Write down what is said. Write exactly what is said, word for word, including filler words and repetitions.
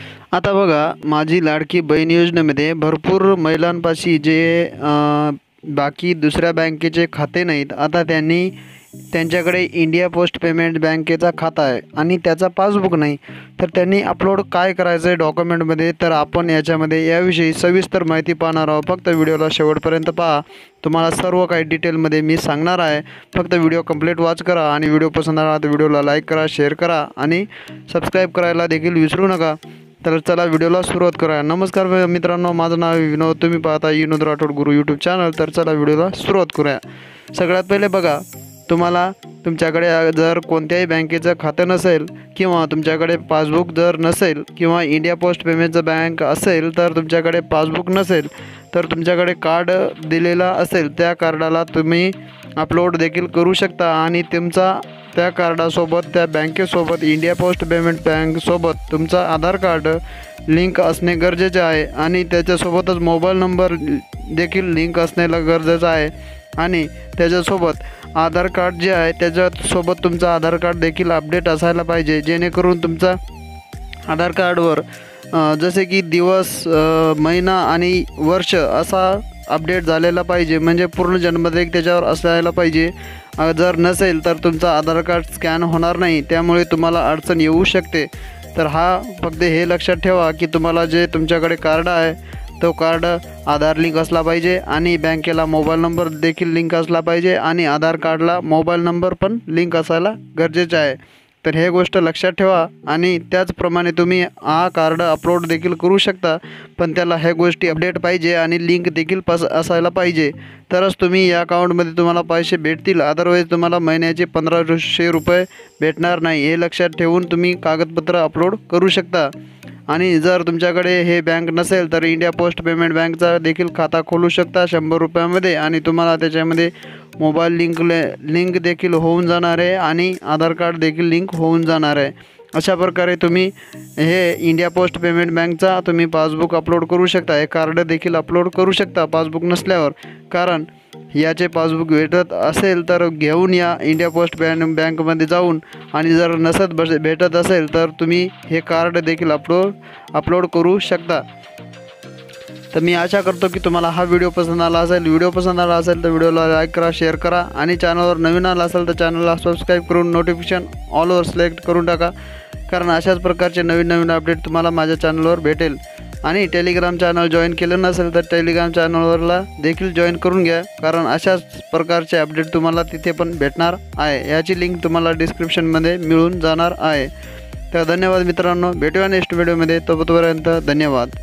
आता बघा, माझी लाडकी बहीण योजनेमध्ये भरपूर महिलांपाशी जे अ, बाकी दुसऱ्या बँकेचे खाते नाहीत, आता त्यांनी त्यांच्याकडे इंडिया पोस्ट पेमेंट बँकेचा खाता आहे आणि त्याचा पासबुक नाही, तर त्यांनी अपलोड काय करायचं आहे डॉक्युमेंटमध्ये, तर आपण याच्यामध्ये याविषयी सविस्तर माहिती पाहणार आहोत। फक्त व्हिडिओला शेवटपर्यंत पहा, तुम्हाला सर्व काही डिटेलमध्ये मी सांगणार आहे। फक्त व्हिडिओ कंप्लीट वॉच करा आणि व्हिडिओ पसंत आला तर व्हिडिओला लाईक करा, शेअर करा आणि सबस्क्राईब करायला देखील विसरू नका। तर चला व्हिडिओला सुरुवात करूया। नमस्कार मित्रांनो, माझं नाव आहे विनोद, तुम्ही पाहता विनोद राठोड गुरु यूट्यूब चॅनल। तर चला व्हिडिओला सुरुवात करूया। सगळ्यात पहिले बघा, तुम्हाला तुमच्याकडे जर कोणत्याही बँकेचं खातं नसेल किंवा तुमच्याकडे पासबुक जर नसेल किंवा इंडिया पोस्ट पेमेंटचं बँक असेल, तर तुमच्याकडे पासबुक नसेल तर तुमच्याकडे कार्ड दिलेला असेल, त्या कार्डाला तुम्ही अपलोड देखील करू शकता आणि तुमचा त्या कार्डासोबत त्या बँकेसोबत इंडिया पोस्ट पेमेंट बँकसोबत तुमचा आधार कार्ड लिंक असणे गरजेचे आहे आणि त्याच्यासोबतच मोबाईल नंबर देखील लिंक असणे गरजेचं आहे आणि त्याच्यासोबत आधार कार्ड जे आहे त्याच्यासोबत तुमचा आधार कार्ड देखील अपडेट असायला पाहिजे, जेणेकरून तुमचा आधार कार्डवर जसे की दिवस, महिना आणि वर्ष असा अपडेट झालेला पाहिजे, म्हणजे पूर्ण जन्मतारीख त्याच्यावर असायला पाहिजे। जर नसेल तर तुमचा आधार कार्ड स्कॅन होणार नाही, त्यामुळे तुम्हाला अडचण येऊ शकते। तर हा फक्त हे लक्षात ठेवा की तुम्हाला जे तुमच्याकडे कार्ड आहे तो कार्ड आधार लिंक असला पाहिजे आणि बँकेला मोबाईल नंबर देखील लिंक असला पाहिजे आणि आधार कार्डला मोबाईल नंबर पण लिंक असायला गरजेचे आहे। तर हे गोष्ट लक्षात ठेवा आणि त्याचप्रमाणे तुम्ही हा कार्ड अपलोड देखील करू शकता, पण त्याला ह्या गोष्टी अपडेट पाहिजे आणि लिंक देखील पस असायला पाहिजे, तरच तुम्ही या अकाउंटमध्ये तुम्हाला पैसे भेटतील। अदरवाईज तुम्हाला महिन्याचे पंधराशे रुपये भेटणार नाही, हे लक्षात ठेवून तुम्ही कागदपत्र अपलोड करू शकता। आणि जर तुमच्याकडे हे बँक नसेल तर इंडिया पोस्ट पेमेंट बँकचा देखील खाता खोलू शकता शंभर रुपयामध्ये आणि तुम्हाला त्याच्यामध्ये मोबाईल लिंक लिंक देखील होऊन जाणार आहे आणि आधार कार्ड देखील लिंक होऊन जाणार आहे। अशा प्रकारे तुम्ही हे इंडिया पोस्ट पेमेंट बँकचा तुम्ही पासबुक अपलोड करू शकता, हे कार्ड देखील अपलोड करू शकता पासबुक नसल्यावर। कारण याचे पासबुक भेटत असेल तर घेऊन या इंडिया पोस्ट बँक बँकमध्ये जाऊन, आणि जर नसत बस भेटत असेल तर तुम्ही हे कार्ड देखील अपलोड अपलोड करू शकता। तर मी आशा करतो की तुम्हाला हा व्हिडिओ पसंत आला असेल। व्हिडिओ पसंत आला असेल तर व्हिडिओला लाईक करा, शेअर करा आणि चॅनलवर नवीन आला असेल तर चॅनलला सबस्क्राईब करून नोटिफिकेशन ऑलवर सिलेक्ट करून टाका, कारण अशाच प्रकारचे नवीन नवीन अपडेट तुम्हाला माझ्या चॅनलवर भेटेल। आणि टेलिग्राम चॅनल जॉईन केलं नसेल तर टेलिग्राम चॅनलवरला देखील जॉईन करून घ्या, कारण अशाच प्रकारचे अपडेट तुम्हाला तिथे पण भेटणार आहे। याची लिंक तुम्हाला डिस्क्रिप्शनमध्ये मिळून जाणार आहे। तर धन्यवाद मित्रांनो, भेटूया नेक्स्ट व्हिडिओमध्ये, तोपर्यंत धन्यवाद।